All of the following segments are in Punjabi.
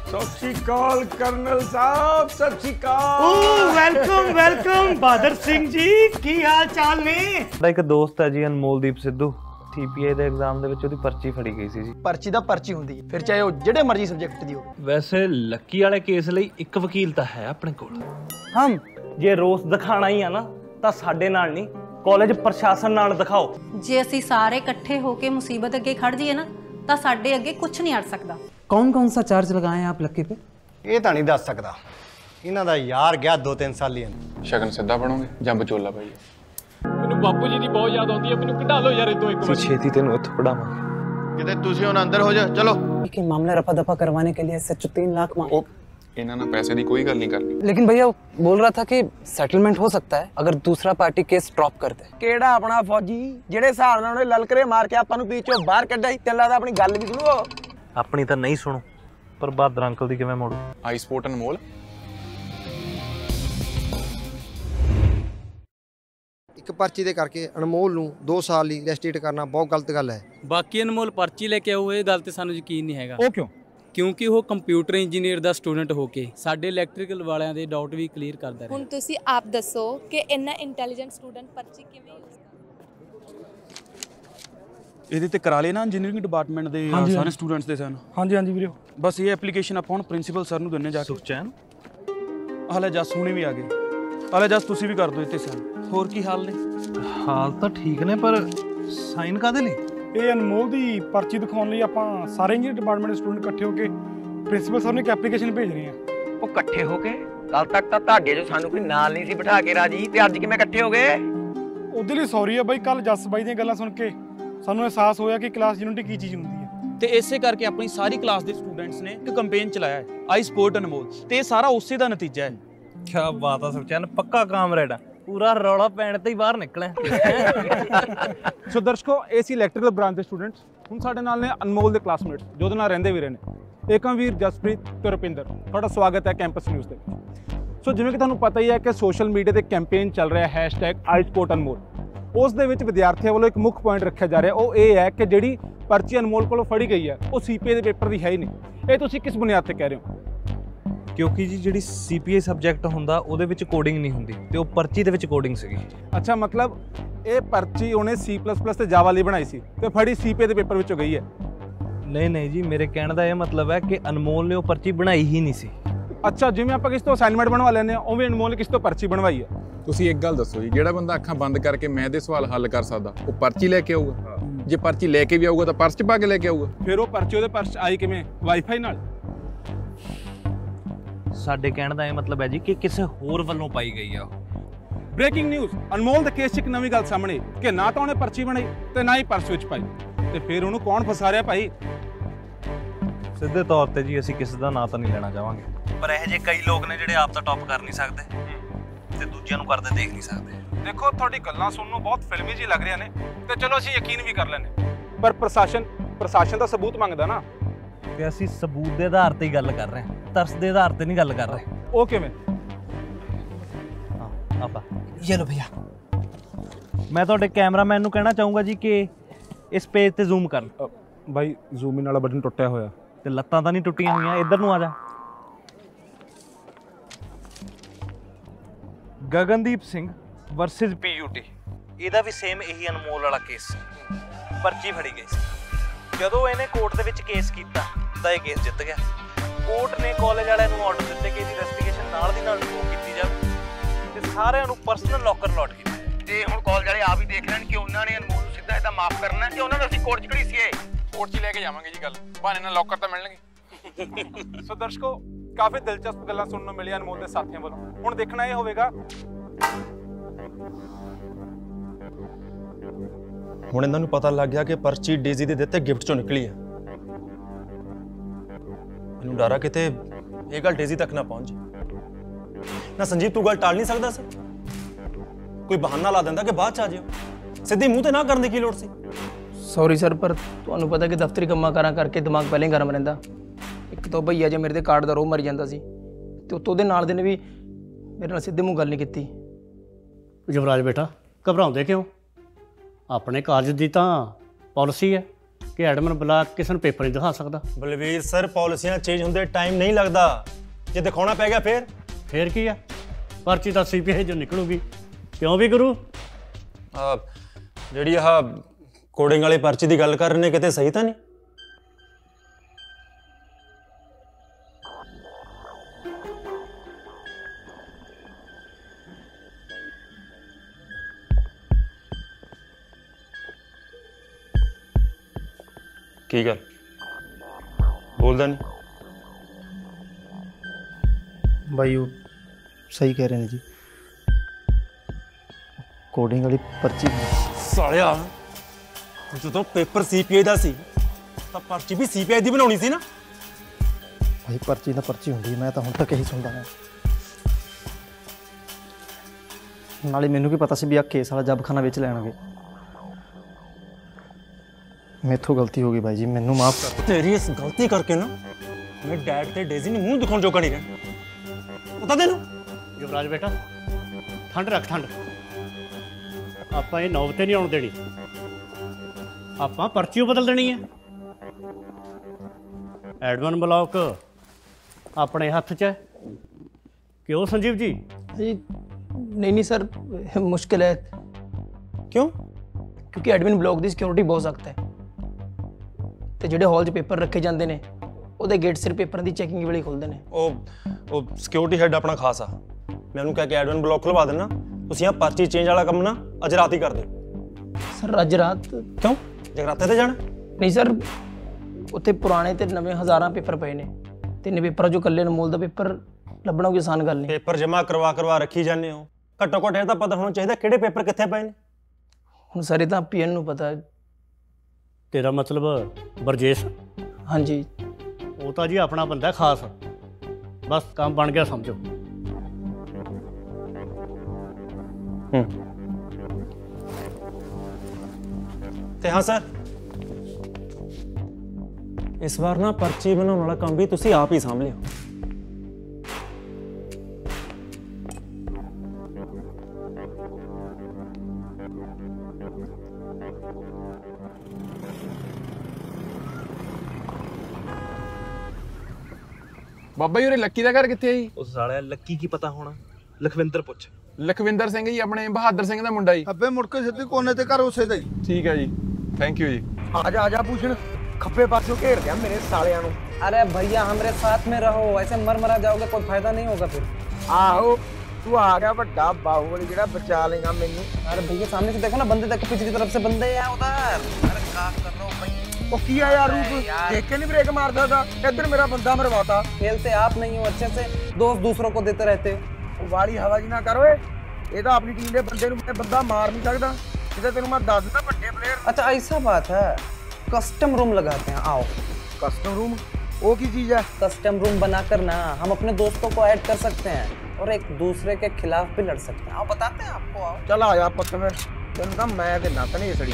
सत श्री अकाल कर्नल साहब, सत श्री अकाल। वेलकम वेलकम बहादुर सिंह जी, की हाल चाल ने? एक दोस्त है जी अनमोलदीप सिद्धू, TPA ਦੇ ਐਗਜ਼ਾਮ ਦੇ ਵਿੱਚ ਉਹਦੀ ਪਰਚੀ ਫੜੀ ਗਈ ਸੀ ਜੀ। ਪਰਚੀ ਦਾ ਪਰਚੀ ਹੁੰਦੀ ਹੈ, ਫਿਰ ਚਾਹੇ ਉਹ ਜਿਹੜੇ ਮਰਜ਼ੀ ਸਬਜੈਕਟ ਦੀ ਹੋਵੇ। ਵੈਸੇ ਲੱਕੀ ਵਾਲੇ ਕੇਸ ਲਈ ਇੱਕ ਵਕੀਲ ਤਾਂ ਹੈ ਆਪਣੇ ਕੋਲ। ਹਮ ਜੇ ਰੋਸ ਦਿਖਾਣਾ ਹੀ ਆ ਨਾ ਤਾਂ ਸਾਡੇ ਨਾਲ ਨਹੀਂ, ਕਾਲਜ ਪ੍ਰਸ਼ਾਸਨ ਨਾਲ ਦਿਖਾਓ। ਜੇ ਅਸੀਂ ਸਾਰੇ ਇਕੱਠੇ ਹੋ ਕੇ ਮੁਸੀਬਤ ਅੱਗੇ ਖੜ ਜਾਈਏ ਨਾ ਤਾਂ ਸਾਡੇ ਅੱਗੇ ਕੁਝ ਨਹੀਂ ਅੜ ਸਕਦਾ। कौन कौन सा चार्ज लगाए आप लक्की पे? ਇਹ ਤਾਂ ਨਹੀਂ ਦੱਸ ਸਕਦਾ, ਇਹਨਾਂ ਦਾ ਯਾਰ ਗਿਆ 2-3 ਸਾਲ ਹੀ। ਸ਼ਗਨ ਸਿੱਧਾ ਬਣੋਗੇ ਜਾਂ ਵਿਚੋਲਾ ਭਾਈ? ਮੈਨੂੰ ਬਾਪੂ ਜੀ ਦੀ ਬਹੁਤ ਯਾਦ ਆਉਂਦੀ ਹੈ, ਮੈਨੂੰ ਕਢਾ ਲਓ ਯਾਰ ਇਦੋਂ ਇੱਕ ਵਾਰ। ਛੇਤੀ ਤੈਨੂੰ ਇੱਥੋਂ ਪੜਾਵਾਂਗੇ। ਕਿਤੇ ਤੁਸੀਂ ਹੁਣ ਅੰਦਰ ਹੋ ਜਾ, ਚਲੋ। कि मामला रफा दफा करवाने के लिए सच 3 लाख मांग। ਉਹ ਇਹਨਾਂ ਨਾਲ ਪੈਸੇ ਦੀ ਕੋਈ ਗੱਲ ਨਹੀਂ ਕਰਨੀ। लेकिन भैया वो बोल रहा था कि सेटलमेंट हो सकता है अगर दूसरा पार्टी केस ड्रॉप कर दे। ਕਿਹੜਾ ਆਪਣਾ ਫੌਜੀ ਜਿਹੜੇ ਹਿਸਾਬ ਨਾਲ ਉਹਨੇ ਲਲਕਰੇ ਮਾਰ ਕੇ ਆਪਾਂ ਨੂੰ ਪੀਚੋਂ ਬਾਹਰ ਕੱਢਿਆ ਸੀ, ਤੈਨੂੰ ਲੱਗਦਾ ਆਪਣੀ ਗੱਲ ਵੀ ਸੁਣੂ ਉਹ? ਆਪਣੀ ਤਾਂ ਨਹੀਂ ਸੁਣੋ, ਪਰ ਬਹਾਦਰ ਅੰਕਲ ਦੀ ਕਿਵੇਂ ਮੋੜੂ? ਆਈਸਪੋਰਟ ਅਨਮੋਲ ਇੱਕ ਪਰਚੀ ਦੇ ਕਰਕੇ ਅਨਮੋਲ ਨੂੰ 2 ਸਾਲ ਲਈ ਰੈਸਟ੍ਰਿਕਟ ਕਰਨਾ ਬਹੁਤ ਗਲਤ ਗੱਲ ਹੈ। ਬਾਕੀ ਅਨਮੋਲ ਪਰਚੀ ਲੈ ਕੇ ਆਉ, ਇਹ ਗੱਲ ਤੇ ਸਾਨੂੰ ਯਕੀਨ ਨਹੀਂ ਹੈਗਾ। ਉਹ ਕਿਉਂ? ਕਿਉਂਕਿ ਉਹ ਕੰਪਿਊਟਰ ਇੰਜੀਨੀਅਰ ਦਾ ਸਟੂਡੈਂਟ ਹੋ ਕੇ ਸਾਡੇ ਇਲੈਕਟ੍ਰੀਕਲ ਵਾਲਿਆਂ ਦੇ ਡਾਊਟ ਵੀ ਕਲੀਅਰ ਕਰਦਾ ਰਿਹਾ। ਹੁਣ ਤੁਸੀਂ ਆਪ ਦੱਸੋ ਕਿ ਇੰਨਾ ਇੰਟੈਲੀਜੈਂਟ ਸਟੂਡੈਂਟ ਪਰਚੀ ਕਿਵੇਂ ਯੂਜ਼ ਕਰਦਾ? ਇਹਦੇ ਤੇ ਕਰਾ ਲਏ ਨਾ ਇੰਜੀਨੀਅਰਿੰਗ ਡਿਪਾਰਟਮੈਂਟ ਦੇ ਸਾਰੇ ਸਟੂਡੈਂਟਸ ਦੇ ਸਨ। ਹਾਂਜੀ ਹਾਂਜੀ ਵੀਰੇ, ਬਸ ਇਹ ਐਪਲੀਕੇਸ਼ਨ ਆਪਾਂ ਹੁਣ ਪ੍ਰਿੰਸੀਪਲ ਸਰ ਨੂੰ ਦਿੰਨੇ ਜਾ ਕੇ। ਸੁਖਚੈਨ ਹਾਲੇ ਜਸ ਹੁਣੀ ਵੀ ਆ ਗਏ। ਹਾਲੇ ਜਸ ਤੁਸੀਂ ਵੀ ਕਰ ਦਿਓ ਇੱਥੇ ਸਨ। ਹੋਰ ਕੀ ਹਾਲ ਨੇ? ਹਾਲ ਤਾਂ ਠੀਕ ਨੇ, ਪਰ ਸਾਈਨ ਕਾਹਦੇ ਲਈ? ਇਹ ਅਨਮੋਲ ਦੀ ਪਰਚੀ ਦਿਖਾਉਣ ਲਈ ਆਪਾਂ ਸਾਰੇ ਇੰਜੀਨੀਅਰ ਡਿਪਾਰਟਮੈਂਟ ਦੇ ਸਟੂਡੈਂਟ ਇਕੱਠੇ ਹੋ ਕੇ ਪ੍ਰਿੰਸੀਪਲ ਸਰ ਨੂੰ ਇੱਕ ਐਪਲੀਕੇਸ਼ਨ ਭੇਜ ਰਹੇ ਹਾਂ। ਉਹ ਇਕੱਠੇ ਹੋ ਕੇ? ਕੱਲ ਤੱਕ ਤਾਂ ਤੁਹਾਡੇ ਜੋ ਸਾਨੂੰ ਕੋਈ ਨਾਲ ਨਹੀਂ ਸੀ ਬਿਠਾ ਕੇ ਰਾਜੀ, ਤੇ ਅੱਜ ਕਿਵੇਂ ਇਕੱਠੇ ਹੋ ਗਏ? ਉਹਦੇ ਲਈ ਸੌਰੀ ਆ ਬਾਈ, ਕੱਲ ਜੱਸ ਬਾਈ ਦੀਆਂ ਗੱਲਾਂ ਸੁਣ ਕੇ ਸਾਨੂੰ ਅਹਿਸਾਸ ਹੋਇਆ ਕਿ ਕਲਾਸ ਯੂਨਿਟੀ ਕੀ ਚੀਜ਼ ਹੁੰਦੀ ਹੈ। ਤੇ ਇਸੇ ਕਰਕੇ ਆਪਣੀ ਸਾਰੀ ਕਲਾਸ ਦੇ ਸਟੂਡੈਂਟਸ ਨੇ ਇੱਕ ਕੈਂਪੇਨ ਚਲਾਇਆ ਹੈ, ਆਈ ਸਪੋਰਟ ਅਨਮੋਲ, ਤੇ ਇਹ ਸਾਰਾ ਉਸੇ ਦਾ ਨਤੀਜਾ ਹੈ। ਕੀ ਬਾਤ ਆ ਸੁਖਚੈਨ, ਪੱਕਾ ਕਾਮਰੇਡ ਆ, ਪੂਰਾ ਰੌਲਾ ਪੈਣ ਤੇ ਹੀ ਬਾਹਰ ਨਿਕਲਿਆ। ਸੋ ਦਰਸ਼ਕੋ, ਇਹ ਸੀ ਇਲੈਕਟ੍ਰੀਕਲ ਬ੍ਰਾਂਚ ਦੇ ਸਟੂਡੈਂਟਸ। ਹੁਣ ਸਾਡੇ ਨਾਲ ਨੇ ਅਨਮੋਲ ਦੇ ਕਲਾਸਮੇਟਸ, ਜੋ ਉਹਦੇ ਨਾਲ ਰਹਿੰਦੇ ਵੀ ਰਹੇ ਨੇ, ਏਕਮਵੀਰ, ਜਸਪ੍ਰੀਤ ਤੇ ਰੁਪਿੰਦਰ। ਤੁਹਾਡਾ ਸਵਾਗਤ ਹੈ ਕੈਂਪਸ ਨਿਊਜ਼ ਦੇ ਵਿੱਚ। ਸੋ ਜਿਵੇਂ ਕਿ ਤੁਹਾਨੂੰ ਪਤਾ ਹੀ ਹੈ ਕਿ ਸੋਸ਼ਲ ਮੀਡੀਆ ਤੇ ਕੈਂਪੇਨ ਚੱਲ ਰਿਹਾ #iSportAnmol। ਉਸ ਦੇ ਵਿੱਚ ਵਿਦਿਆਰਥੀਆਂ ਵੱਲੋਂ ਇੱਕ ਮੁੱਖ ਪੁਆਇੰਟ ਰੱਖਿਆ ਜਾ ਰਿਹਾ, ਉਹ ਇਹ ਹੈ ਕਿ ਜਿਹੜੀ ਪਰਚੀ ਅਨਮੋਲ ਕੋਲੋਂ ਫੜੀ ਗਈ ਹੈ ਉਹ CPA ਦੇ ਪੇਪਰ ਦੀ ਹੈ ਹੀ ਨਹੀਂ। ਇਹ ਤੁਸੀਂ ਕਿਸ ਬੁਨਿਆਦ ਤੇ ਕਹਿ ਰਹੇ ਹੋ? ਕਿਉਂਕਿ ਜੀ ਜਿਹੜੀ CPA ਸਬਜੈਕਟ ਹੁੰਦਾ ਉਹਦੇ ਵਿੱਚ ਕੋਡਿੰਗ ਨਹੀਂ ਹੁੰਦੀ, ਤੇ ਉਹ ਪਰਚੀ ਦੇ ਵਿੱਚ ਕੋਡਿੰਗ ਸੀਗੀ। ਅੱਛਾ, ਮਤਲਬ ਇਹ ਪਰਚੀ ਉਹਨੇ C++ ਤੇ ਜਾਵਾ ਲਈ ਬਣਾਈ ਸੀ ਤੇ ਫੜੀ CPA ਦੇ ਪੇਪਰ ਵਿੱਚੋਂ ਗਈ ਹੈ? ਨਹੀਂ ਜੀ, ਮੇਰੇ ਕਹਿਣ ਦਾ ਇਹ ਮਤਲਬ ਹੈ ਕਿ ਅਨਮੋਲ ਨੇ ਉਹ ਪਰਚੀ ਬਣਾਈ ਹੀ ਨਹੀਂ ਸੀ। ਅੱਛਾ, ਜਿਵੇਂ ਆਪਾਂ ਕਿਸੇ ਤੋਂ ਅਸਾਈਨਮੈਂਟ ਬਣਵਾ ਲੈਂਦੇ ਹਾਂ, ਉਵੇਂ ਅਨਮੋਲ ਨੇ ਕਿਸੇ ਤੋਂ ਪਰਚੀ ਬਣਵਾਈ ਹੈ। ਤੁਸੀਂ ਇੱਕ ਗੱਲ ਦੱਸੋ ਜੀ, ਜਿਹੜਾ ਬੰਦਾ ਅੱਖਾਂ ਬੰਦ ਕਰਕੇ ਮੈਥ ਦੇ ਸਵਾਲ ਹੱਲ ਕਰ ਸਕਦਾ ਉਹ ਪਰਚੀ ਲੈ ਕੇ ਆਊਗਾ? ਜੇ ਪਰਚੀ ਲੈ ਕੇ ਵੀ ਆਊਗਾ ਤਾਂ ਪਰਸ 'ਚ ਪਾ ਕੇ ਲੈ ਕੇ ਆਊਗਾ? ਫਿਰ ਉਹ ਪਰਚੀ ਉਹਦੇ ਪਰਸ 'ਚ ਆਈ ਕਿਵੇਂ? ਵਾਈਫਾਈ ਨਾਲ? ਸਾਡੇ ਕਹਿਣ ਦਾ ਇਹ ਮਤਲਬ ਹੈ ਜੀ ਕਿ ਕਿਸੇ ਹੋਰ ਵੱਲੋਂ ਪਾਈ ਗਈ ਆ ਉਹ। ਬ੍ਰੇਕਿੰਗ ਨਿਊਜ਼, ਅਨਮੋਲ ਦੇ ਕੇਸ 'ਚ ਇੱਕ ਨਵੀਂ ਗੱਲ ਸਾਹਮਣੇ ਕਿ ਨਾ ਤਾਂ ਉਹਨੇ ਪਰਚੀ ਬਣਾਈ ਤੇ ਨਾ ਹੀ ਪਰਸ ਵਿੱਚ ਪਾਈ, ਤੇ ਫਿਰ ਉਹਨੂੰ ਕੌਣ ਫਸਾ ਰਿਹਾ ਭਾਈ? ਸਿੱਧੇ ਤੌਰ ਤੇ ਜੀ ਅਸੀਂ ਕਿਸੇ ਦਾ ਨਾਂ ਤਾਂ ਨਹੀਂ ਲੈਣਾ ਚਾਹਾਂਗੇ, ਪਰ ਇਹੋ ਜਿਹੇ ਕਈ ਲੋਕ ਨੇ ਜਿਹੜੇ ਆਪ ਤਾਂ ਟੌਪ ਕਰ ਨਹੀਂ ਸਕਦੇ ਤੇ ਦੂਜਿਆਂ ਨੂੰ ਕਰਦੇ ਦੇਖ ਨਹੀਂ ਸਕਦੇ। ਦੇਖੋ, ਤੁਹਾਡੀ ਗੱਲਾਂ ਸੁਣਨ ਨੂੰ ਬਹੁਤ ਫਿਲਮੀ ਜਿਹੀ ਲੱਗ ਰਹੀਆਂ ਨੇ, ਤੇ ਚਲੋ ਅਸੀਂ ਯਕੀਨ ਵੀ ਕਰ ਲੈਂਦੇ, ਪਰ ਪ੍ਰਸ਼ਾਸਨ ਦਾ ਸਬੂਤ ਮੰਗਦਾ ਨਾ। ਤੇ ਅਸੀਂ ਸਬੂਤ ਦੇ ਆਧਾਰ ਤੇ ਹੀ ਗੱਲ ਕਰ ਰਹੇ ਹਾਂ, ਤਰਸ ਦੇ ਆਧਾਰ ਤੇ ਨਹੀਂ ਗੱਲ ਕਰ ਰਹੇ। ਉਹ ਕਿਵੇਂ? ਹਾਂ ਆਪਾਂ ये लो भैया। ਮੈਂ ਤੁਹਾਡੇ ਕੈਮਰਾਮੈਨ ਨੂੰ ਕਹਿਣਾ ਚਾਹੂੰਗਾ ਜੀ ਕਿ ਇਸ ਪੇਜ ਤੇ ਜ਼ੂਮ ਕਰਨ। ਬਾਈ, ਜ਼ੂਮ ਇਨ ਵਾਲਾ ਬਟਨ ਟੁੱਟਿਆ ਹੋਇਆ। ਤੇ ਲੱਤਾਂ ਤਾਂ ਨਹੀਂ ਟੁੱਟੀਆਂ ਹੋਈਆਂ, ਇੱਧਰ ਨੂੰ ਆ ਜਾ। ਗਗਨਦੀਪ ਸਿੰਘ ਵਰਸਸ PUT, ਇਹਦਾ ਵੀ ਸੇਮ ਇਹੀ ਅਨਮੋਲ ਵਾਲਾ ਕੇਸ ਸੀ, ਪਰਚੀ ਫੜੀ ਗਈ ਸੀ। ਜਦੋਂ ਇਹਨੇ ਕੋਰਟ ਦੇ ਵਿੱਚ ਕੇਸ ਕੀਤਾ ਤਾਂ ਇਹ ਕੇਸ ਜਿੱਤ ਗਿਆ। ਕੋਰਟ ਨੇ ਕਾਲਜ ਵਾਲਿਆਂ ਨੂੰ ਆਰਡਰ ਦਿੱਤੇ ਕਿ ਇਹਦੀ ਇਨਵੈਸਟੀਗੇਸ਼ਨ ਨਾਲ ਦੀ ਨਾਲ ਸ਼ੁਰੂ ਕੀਤੀ ਜਾਵੇ ਤੇ ਸਾਰਿਆਂ ਨੂੰ ਪਰਸਨਲ ਲੋਕਰ ਅਲਾਟ ਕੀਤਾ। ਤੇ ਹੁਣ ਕਾਲਜ ਵਾਲੇ ਆਪ ਹੀ ਦੇਖ ਲੈਣ ਕਿ ਉਹਨਾਂ ਨੇ ਅਨਮੋਲ ਨੂੰ ਸਿੱਧਾ ਇਹਦਾ ਮਾਫ ਕਰਨਾ ਕਿ ਉਹਨਾਂ ਨੂੰ ਅਸੀਂ ਕੋਰਟ 'ਚ ਘੜੀਸੀਏ। ਕੋਰਟ 'ਚ ਲੈ ਕੇ ਜਾਵਾਂਗੇ ਜੀ, ਗੱਲ ਬਹਾਨੇ ਨਾਲ ਲੋਕਰ ਤਾਂ ਮਿਲਣਗੇ। ਸੋ ਦਰਸ਼ਕੋ, ਕਾਫੀ ਦਿਲਚਸਪ ਗੱਲਾਂ ਸੁਣਨ ਨੂੰ ਮਿਲੀਆਂ ਅਨਮੋਲ ਦੇ ਸਾਥੀਆਂ ਵੱਲੋਂ। ਹੁਣ ਦੇਖਣਾ ਇਹ ਹੋਵੇਗਾ ਹੁਣ ਇਹਨਾਂ ਨੂੰ ਪਤਾ ਲੱਗ ਗਿਆ ਕਿ ਪਰਚੀ ਡੇਜ਼ੀ ਦੇ ਦਿੱਤੇ ਗਿਫਟ ਚੋਂ ਨਿਕਲੀ ਹੈ। ਮੈਨੂੰ ਡਰ ਆ ਕਿਤੇ ਇਹ ਗੱਲ ਡੇਜ਼ੀ ਤੱਕ ਨਾ ਪਹੁੰਚ ਨਾ। ਸੰਜੀਵ, ਤੂੰ ਗੱਲ ਟਾਲ ਨਹੀਂ ਸਕਦਾ ਸੀ? ਕੋਈ ਬਹਾਨਾ ਲਾ ਦਿੰਦਾ ਕਿ ਬਾਅਦ ਚ ਆ ਜਿਓ। ਸਿੱਧੀ ਮੂੰਹ ਤੇ ਨਾ ਕਰਨ ਦੀ ਕੀ ਲੋੜ ਸੀ? ਸੌਰੀ ਸਰ, ਪਰ ਤੁਹਾਨੂੰ ਪਤਾ ਕਿ ਦਫ਼ਤਰੀ ਕੰਮਾਂ ਕਾਰਾਂ ਕਰਕੇ ਦਿਮਾਗ ਪਹਿਲਾਂ ਹੀ ਗਰਮ ਰਹਿੰਦਾ। ਇੱਕ ਤਾਂ ਭਈਆ ਜੇ ਮੇਰੇ ਤੇ ਕਾਰਡ ਦਾ ਰੋਹ ਮਰ ਜਾਂਦਾ ਸੀ, ਤੇ ਉੱਤੋਂ ਉਹਦੇ ਨਾਲ ਦੇ ਨੇ ਵੀ ਮੇਰੇ ਨਾਲ ਸਿੱਧੇ ਮੂੰਹ ਗੱਲ ਨਹੀਂ ਕੀਤੀ। ਯੁਵਰਾਜ ਬੇਟਾ, ਘਬਰਾਉਂਦੇ ਕਿਉਂ? ਆਪਣੇ ਕਾਲਜ ਦੀ ਤਾਂ ਪਾਲਿਸੀ ਹੈ ਕਿ ਐਡਮਨ ਬੁਲਾ ਕਿਸੇ ਨੂੰ ਪੇਪਰ ਨਹੀਂ ਦਿਖਾ ਸਕਦਾ। ਬਲਵੀਰ ਸਰ, ਪਾਲਿਸੀਆਂ ਚੇਂਜ ਹੁੰਦੇ ਟਾਈਮ ਨਹੀਂ ਲੱਗਦਾ। ਜੇ ਦਿਖਾਉਣਾ ਪੈ ਗਿਆ ਫੇਰ ਕੀ ਆ, ਪਰਚੀ ਤਾਂ CPI ਜੋ ਨਿਕਲੂਗੀ। ਕਿਉਂ ਵੀ ਗੁਰੂ? ਜਿਹੜੀ ਆਹ ਕੋਡਿੰਗ ਵਾਲੀ ਪਰਚੀ ਦੀ ਗੱਲ ਕਰ ਰਹੇ ਨੇ, ਕਿਤੇ ਸਹੀ ਤਾਂ ਨਹੀਂ? ਕੀ ਗੱਲ ਬੋਲਦਾ ਨਹੀਂ? भाई वो सही कह रहे हैं जी, कोडिंग वाली पर्ची। ਸਾਲਿਆ, ਜਦੋਂ ਪੇਪਰ CPI ਦਾ ਸੀ ਤਾਂ ਪਰਚੀ ਵੀ CPI ਦੀ ਬਣਾਉਣੀ ਸੀ ਨਾ। भाई पर्ची ना पर्ची होंगी, मैं तो हुण तक यही सुनता है। नाले मैनू की पता सी भी आ केस वाला जबखाना विच लैणगे। मेथों गलती हो गई भाई जी, मैनू माफ कर। तेरी इस गलती करके ना मैं डैड ते डेजी ने मुंह दिखाने जोगा नहीं रहा। पता तेनू? युवराज बेटा, ठंड रख, ठंड। ਆਪਾਂ ਇਹ ਨੌਬਤ ਨਹੀਂ ਆਉਣ ਦੇਣੀ। ਆਪਾਂ ਪਰਚੀ ਬਦਲ ਦੇਣੀ ਹੈ। ਐਡਮਨ ਬਲੌਕ ਆਪਣੇ ਹੱਥ 'ਚ ਹੈ। ਕਿਉਂ ਸੰਜੀਵ ਜੀ? जी नहीं सर, मुश्किल है। क्यों? क्योंकि एडमिन ब्लॉक की सिक्योरिटी बहुत सख्त है, तो ਜਿਹੜੇ ਹਾਲ 'ਚ ਪੇਪਰ ਰੱਖੇ ਜਾਂਦੇ ਨੇ ਉਹਦੇ ਗੇਟ ਸਿਰ ਪੇਪਰਾਂ ਦੀ ਚੈਕਿੰਗ ਵੇਲੇ ਖੁੱਲਦੇ ਨੇ। ਉਹ ਸਿਕਿਉਰਿਟੀ ਹੈਡ ਆਪਣਾ ਖਾਸ ਆ, ਮੈਂ ਉਹਨੂੰ ਕਹਿ ਕੇ ਐਡਮਨ ਬਲੌਕ ਖੁਲਵਾ ਦੇਣਾ। ਤੁਸੀਂ ਆ ਪਰਚੀ ਚੇਂਜ ਵਾਲਾ ਕੰਮ ਨਾ ਅੱਜ ਰਾਤ ਹੀ ਕਰ ਦਿਓ। ਸਰ ਅੱਜ ਰਾਤ ਕਿਉਂ? ਜਗਰਾਤੇ ਤੇ ਜਾਣਾ? ਨਹੀਂ ਸਰ, ਉੱਥੇ ਪੁਰਾਣੇ ਤੇ ਨਵੇਂ ਹਜ਼ਾਰਾਂ ਪੇਪਰ ਪਏ ਨੇ। ਤਿੰਨ ਪੇਪਰਾਂ ਚੋਂ ਇਕੱਲੇ ਅਨਮੋਲ ਦਾ ਪੇਪਰ ਲੱਭਣਾ ਕੋਈ ਆਸਾਨ ਗੱਲ ਨਹੀਂ। ਪੇਪਰ ਜਮ੍ਹਾਂ ਕਰਵਾ ਰੱਖੀ ਜਾਂਦੇ ਹੋ, ਘੱਟੋ ਘੱਟ ਇਹ ਤਾਂ ਪਤਾ ਹੋਣਾ ਚਾਹੀਦਾ ਕਿਹੜੇ ਪੇਪਰ ਕਿੱਥੇ ਪਏ ਨੇ। ਹੁਣ ਸਰ ਇਹ ਤਾਂ PN ਨੂੰ ਪਤਾ। ਤੇਰਾ ਮਤਲਬ ਬਰਜੇਸ਼? ਹਾਂਜੀ। ਉਹ ਤਾਂ ਜੀ ਆਪਣਾ ਬੰਦਾ ਖਾਸ, ਬਸ ਕੰਮ ਬਣ ਗਿਆ ਸਮਝੋ। ਤੇ ਹਾਂ ਸਰ, ਇਸ ਵਾਰ ਨਾ ਪਰਚੀ ਬਣਾਉਣ ਵਾਲਾ ਕੰਮ ਵੀ ਤੁਸੀਂ ਆਪ ਹੀ ਸਾਂਭ ਲਿਓ। ਬਾਬਾ ਜੀ ਉਰੇ ਲੱਕੀ ਦਾ ਘਰ ਕਿੱਥੇ ਹੈ ਜੀ? ਉਸ ਸਾਲਿਆ ਲੱਕੀ ਕੀ ਪਤਾ ਹੋਣਾ, ਲਖਵਿੰਦਰ ਪੁੱਛ। ਲਖਵਿੰਦਰ ਸਿੰਘ ਜੀ, ਆਪਣੇ ਬਹਾਦਰ ਸਿੰਘ ਦਾ ਮੁੰਡਾ ਜੀ। ਅੱਬੇ ਮੁੜ ਕੇ ਸਿੱਧੀ ਕੋਨੇ ਤੇ ਘਰ ਉਸੇ ਦਾ ਹੀ। ਠੀਕ ਹੈ ਜੀ, ਥੈਂਕ ਯੂ ਜੀ। ਆ ਜਾ ਪੂਛਣ, ਖੱਬੇ ਪਾਸੋਂ ਘੇਰ ਦਿਆ ਮੇਰੇ ਸਾਲਿਆਂ ਨੂੰ। अरे भैया हमारे साथ में रहो, ऐसे मर जाओगे, कोई फायदा नहीं होगा फिर। ਆਹੋ ਤੂੰ ਆ ਗਿਆ ਵੱਡਾ ਬਾਹੂਬਲੀ ਜਿਹੜਾ ਬਚਾ ਲੇਗਾ ਮੈਨੂੰ। अरे भैया सामने से देखो ना, बंदे देखो, पिछली तरफ से बंदे हैं उधर। अरे काम कर रहा हूँ भाई। ਉਹ ਕੀ ਆ ਯਾਰ ਰੂਪ, ਦੇਖ ਕੇ ਨਹੀਂ ਬ੍ਰੇਕ ਮਾਰਦਾ ਦਾ। ਇੱਧਰ ਮੇਰਾ ਬੰਦਾ ਮਰਵਾਤਾ। खेलते आप नहीं हो अच्छे से, दोस्त दूसरों को देते रहते हो। ਵਾਲੀ ਹਵਾ ਜੀ ਨਾ ਕਰ ਓਏ, ਇਹ ਤਾਂ ਆਪਣੀ ਟੀਮ ਦੇ ਬੰਦੇ ਨੂੰ ਬੰਦਾ ਮਾਰ ਨਹੀਂ ਸਕਦਾ। ਇਹਦਾ ਤੈਨੂੰ ਮੈਂ ਦੱਸ ਦਿੰਦਾ ਵੱਡੇ ਪਲੇਅਰ। अच्छा ऐसा बात है, कस्टम रूम लगाते हैं, आओ। कस्टम रूम वो की चीज है? कस्टम रूम बनाकर ना हम अपने दोस्तों को ऐड कर सकते हैं और एक दूसरे के खिलाफ भी लड़ सकते हैं। आओ बताते हैं आपको, आओ। चल आ जा पुੱਤ ਫਿਰ, ਤੈਨੂੰ ਤਾਂ ਮੈਂ ਤੇ ਨੱਤ ਨਹੀਂ ਸੜੀ।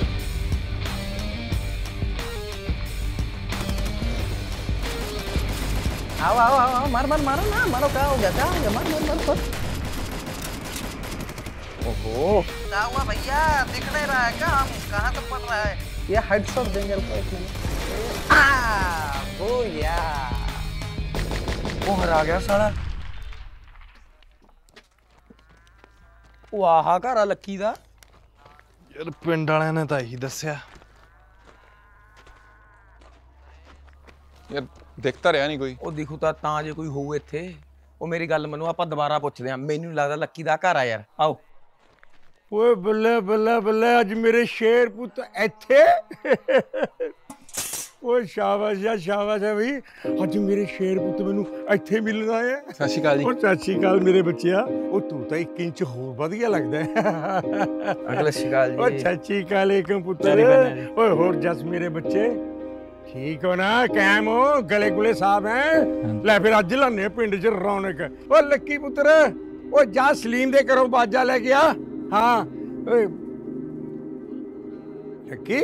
आओ मारो ना, मारो। क्या हो गया, मार। ओहो क्या हुआ भैया, दिख नहीं रहा है क्या? हम कहाँ तक पड़ रहा है? ये हेडशॉट देंगे, रुको एक मिनट। ओ यार, ਉਹ ਹਰਾ ਗਿਆ ਸਾਲਾ। ਉਹ ਆਹਾ ਘਰ ਆ ਲੱਕੀ ਦਾ। ਯਾਰ ਪਿੰਡ ਵਾਲਿਆਂ ਨੇ ਤਾਂ ਇਹੀ ਦੱਸਿਆ। ਯਾਰ ਦਿਖਤਾ ਰਿਹਾ ਨਹੀਂ ਕੋਈ। ਉਹ ਦਿਖੂ ਤਾਂ ਜੇ ਕੋਈ ਹੋਊ ਇੱਥੇ। ਉਹ ਮੇਰੀ ਗੱਲ ਮੰਨੋ, ਆਪਾਂ ਦੁਬਾਰਾ ਪੁੱਛਦੇ ਹਾਂ। ਮੈਨੂੰ ਲੱਗਦਾ ਲੱਕੀ ਦਾ ਘਰ ਆ ਯਾਰ, ਆਓ। ਓਏ ਬੱਲੇ ਬੱਲੇ ਬੱਲੇ, ਅੱਜ ਮੇਰੇ ਸ਼ੇਰ ਪੁੱਤ ਇੱਥੇ। ਓਏ ਸ਼ਾਬਾਸ਼ ਹੈ ਵੀ, ਅੱਜ ਮੇਰੇ ਸ਼ੇਰ ਪੁੱਤ ਮੈਨੂੰ ਇੱਥੇ ਮਿਲਣਾ ਹੈ। ਸਤਿ ਸ਼੍ਰੀ ਅਕਾਲ ਜੀ। ਓ ਸਤਿ ਸ਼੍ਰੀ ਅਕਾਲ ਮੇਰੇ ਬੱਚਿਆ। ਉਹ ਤੂੰ ਤਾਂ 1 ਇੰਚ ਹੋਰ ਵਧੀਆ ਲੱਗਦਾ ਹੈ। ਅਗਲੇ ਸ਼ਿਕਾਲ ਜੀ। ਓ ਸਤਿ ਸ਼੍ਰੀ ਅਕਾਲ ਏਕਮ ਪੁੱਤਰ। ਓਏ ਹੋਰ ਜਸ ਮੇਰੇ ਬੱਚੇ ਠੀਕ ਹੋ ਨਾ, ਕਾਇਮ ਹੋ, ਗਲੇ ਗੁਲੇ ਸਾਫ ਹੈ? ਲੈ ਫਿਰ ਅੱਜ ਲਾਨੇ ਪਿੰਡ 'ਚ ਰੌਣਕ। ਓ ਲੱਕੀ ਪੁੱਤਰ, ਓ ਜਾ ਸਲੀਮ ਦੇ ਘਰੋਂ ਬਾਜਾ ਲੈ ਕੇ ਆ। ਹਾਂ ਓਏ ਲੱਕੀ,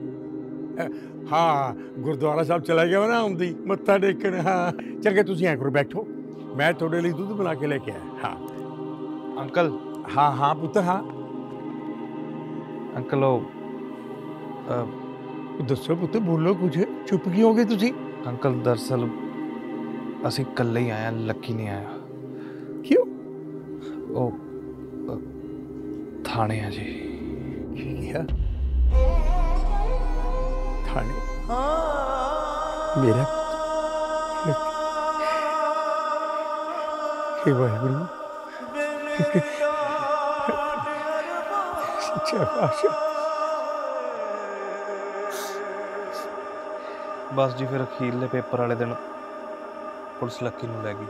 ਹਾਂ ਗੁਰਦੁਆਰਾ ਸਾਹਿਬ ਚਲਾ ਗਿਆ ਨਾ ਆਉਂਦੀ ਮੱਥਾ ਟੇਕਣ। ਹਾਂ ਚੰਗੇ, ਤੁਸੀਂ ਐਂ ਕਰੋ ਬੈਠੋ, ਮੈਂ ਤੁਹਾਡੇ ਲਈ ਦੁੱਧ ਬਣਾ ਕੇ ਲੈ ਕੇ ਆਇਆ। ਹਾਂ ਅੰਕਲ। ਹਾਂ ਪੁੱਤ। ਹਾਂ ਅੰਕਲ ਉਹ ਦੱਸੋ ਪੁੱਤ, ਬੋਲੋ ਕੁਝ, ਚੁੱਪ ਕਿਉਂ ਹੋ ਗਏ ਤੁਸੀਂ? ਅੰਕਲ ਦਰਅਸਲ ਅਸੀਂ ਇਕੱਲੇ ਹੀ ਆਏ ਹਾਂ, ਲੱਕੀ ਨਹੀਂ ਆਇਆ। ਕਿਉਂ? ਉਹ ਥਾਣੇ ਆ ਜੀ। ਕੀ ਕਿਹਾ? ਥਾਣੇ? ਮੇਰਾ हे वाहिगुरु, सच्चा पातशाह। बस जी फिर अखीरले पेपर वाले दिन पुलिस लक्की ਨੂੰ ਲੈ ਗਈ।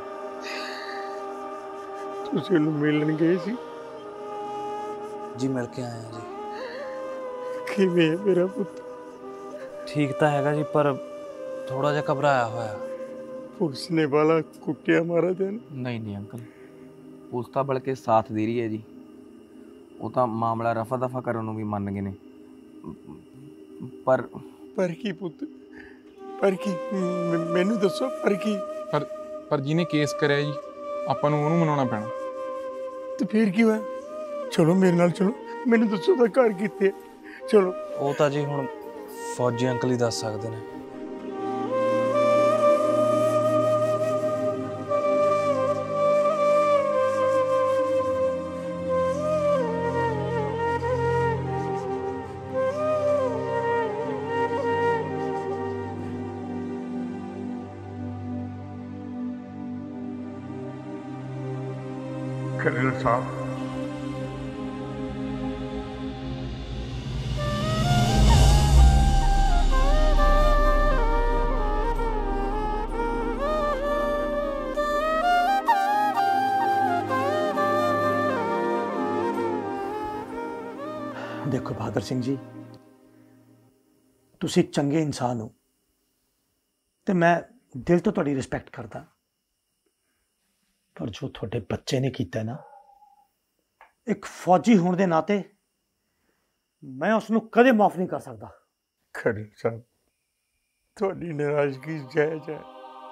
ਤੁਸੀਂ ਉਹਨੂੰ ਮਿਲਣ ਗਏ ਸੀ? जी मिल के आए हैं जी। ਕਿਵੇਂ ਹੈ ਮੇਰਾ ਪੁੱਤ? ठीक तो हैगा जी, पर थोड़ा जिहा घबराया होया। पुलिस ने वाला कुटिया मारा देन? नहीं नहीं अंकल, पुलिस तो बल्कि साथ दे रही है जी। वो तो मामला रफा दफा करने भी मान गए ने। पर की पुत, पर की मैनू दसो, पर की? पर ਜਿਹਨੇ ਕੇਸ ਕਰਿਆ ਜੀ, ਆਪਾਂ ਨੂੰ ਉਹਨੂੰ ਮਨਾਉਣਾ ਪੈਣਾ। ਤੇ ਫਿਰ ਕੀ ਹੋਇਆ? ਚਲੋ ਮੇਰੇ ਨਾਲ ਚਲੋ, ਮੈਨੂੰ ਦੱਸੋ ਦਾ ਘਰ ਕਿੱਥੇ? ਚਲੋ। ਉਹ ਤਾਂ ਜੀ ਹੁਣ ਫੌਜੀ ਅੰਕਲ ਹੀ ਦੱਸ ਸਕਦੇ ਨੇ। कर्नल साहब, देखो बहादुर सिंह जी, तुसी एक चंगे इंसान हो तो मैं दिल तो तुहाडी रिस्पैक्ट करदा, पर जो थोड़े बच्चे ने किया ना, एक फौजी होने के नाते मैं उसनू कदे माफ नहीं कर सकता। कर्नल साहब, थोड़ी नाराजगी जायज है।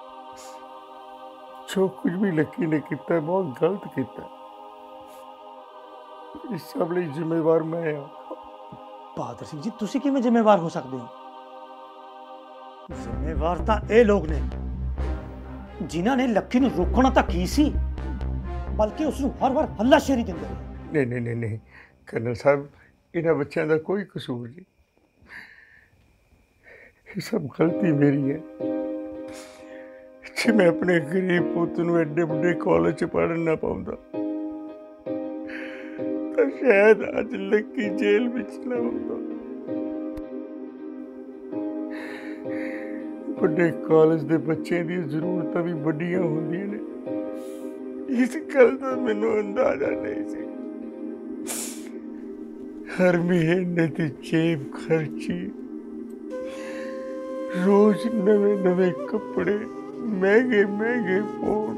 जो कुछ भी लक्की ने किया बहुत गलत किया। इस सब लिए जिम्मेवार मैं हाँ। बहादुर सिंह जी, तुसी किवें जिम्मेवार हो सकते हो? जिम्मेवार तो ये लोग ने जिन्हों ने लक्की नूं रोकना तो की सी, बल्कि उसनूं हर बार हल्लाशेरी दिंदे रहे। नहीं नहीं नहीं नहीं कर्नल साहब, इन्हां बच्चों का कोई कसूर नहीं। ये सब गलती मेरी है। जे मैं अपने गरीब पुत नूं एडे वड्डे कॉलेज च पढ़न ना पाउंदा तो शायद अज लक्की जेल विच ना होंदा। ਵੱਡੇ ਕਾਲਜ ਦੇ ਬੱਚਿਆਂ ਦੀ ਜ਼ਰੂਰਤਾਂ ਵੀ ਵੱਡੀਆਂ ਹੁੰਦੀਆਂ ਨੇ। ਇਸ ਗੱਲ ਦਾ ਮੈਨੂੰ ਅੰਦਾਜ਼ਾ ਨਹੀਂ ਸੀ। ਹਰ ਮਹੀਨੇ ਦੀ ਜੇਬ ਖਰਚੀ, ਰੋਜ਼ ਨਵੇਂ ਨਵੇਂ ਕੱਪੜੇ, ਮਹਿੰਗੇ ਮਹਿੰਗੇ ਫੋਨ,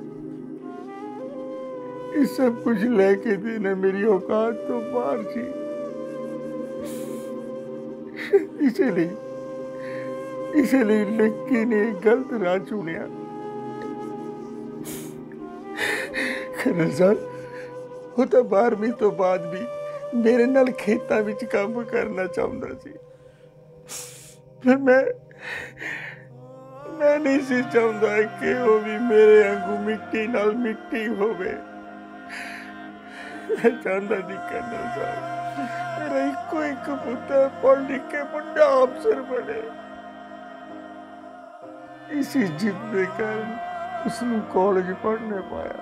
ਇਹ ਸਭ ਕੁਝ ਲੈ ਕੇ ਦੇਣਾ ਮੇਰੀ ਔਕਾਤ ਤੋਂ ਬਾਹਰ ਸੀ। इसलिए लक्की ने गलत राह चुनिया। कर्नल साहब, वो तो 12वीं तो बाद भी मेरे नाल खेतां विच काम करना चाहता सी, पर मैं नहीं सी चाहता कि वो भी मेरे वांगू मिट्टी नाल मिट्टी होवे। मैं चाहता सी कर्नल साहब, मेरा इको एक पुत्र पढ़ लिख के बड़ा अफसर बने। इसी जिद के कारण उसने कॉलेज पढ़ने पाया।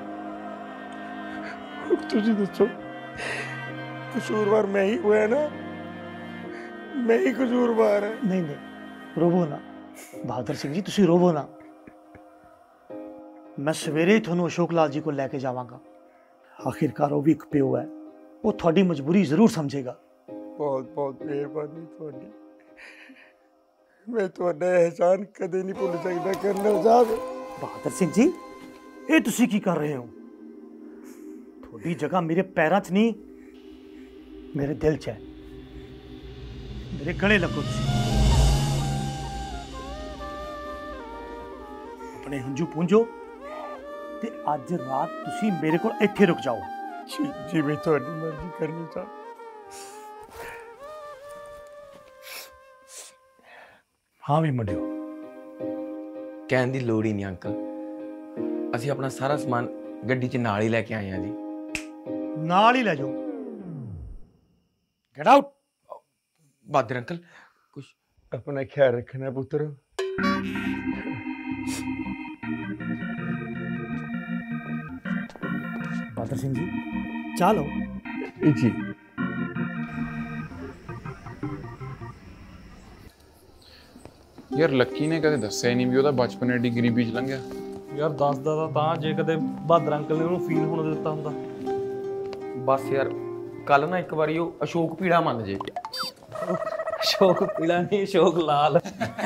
तुझे दसो, कसूरवार मैं ही हुआ ना? मैं ही कसूरवार है। नहीं नहीं, रोवो ना बहादुर सिंह जी, तुसी रोवो ना। मैं सवेरे थोनू अशोक लाल जी को लेके जावांगा। आखिरकार वो भी एक प्यो है, वो थोड़ी मजबूरी जरूर समझेगा। बहुत बहुत मेहरबानी थोड़ी। मैं तुहाडा एहसान कदे नहीं भुल सकता कर्नल साहब। बहादुर सिंह जी, ये तुसी की कर रहे हो? थोड़ी जगह मेरे पैरों च नहीं, मेरे दिल च है। मेरे गले लगो तुसी। अपने हंझू पूंजो ते अज रात तुसी मेरे को इत्थे रुक जाओ। जिवें तुहाडी मर्जी कर्नल साहब। ਹਾਂ ਵੀ ਮੁੰਡਿਓ। ਕਹਿਣ ਦੀ ਲੋੜ ਹੀ ਨਹੀਂ ਅੰਕਲ, ਅਸੀਂ ਆਪਣਾ ਸਾਰਾ ਸਮਾਨ ਗੱਡੀ 'ਚ ਨਾਲ ਹੀ ਲੈ ਕੇ ਆਏ ਹਾਂ ਜੀ। ਨਾਲ ਹੀ ਲੈ ਜਾਓ। Get out. ਬਾਦਰ ਅੰਕਲ ਕੁਛ अपना ख्याल रखना पुत्र। ਬਾਦਰ ਸਿੰਘ ਜੀ ਚਾਹ ਲਓ। जी ਯਾਰ ਲੱਕੀ ਨੇ ਕਦੇ ਦੱਸਿਆ ਹੀ ਨਹੀਂ ਵੀ ਉਹਦਾ ਬਚਪਨ ਐਡੀ ਗਰੀਬੀ 'ਚ ਲੰਘਿਆ। ਯਾਰ ਦੱਸਦਾ ਤਾਂ ਜੇ ਕਦੇ ਬਹਾਦਰ ਅੰਕਲ ਨੇ ਉਹਨੂੰ ਫੀਲ ਹੋਣ ਦਿੱਤਾ ਹੁੰਦਾ। ਬਸ ਯਾਰ ਕੱਲ ਨਾ ਇੱਕ ਵਾਰੀ ਉਹ ਅਸ਼ੋਕ ਪੀੜਾ ਮੰਨ ਜੇ। अशोक पीला नहीं, अशोक लाल।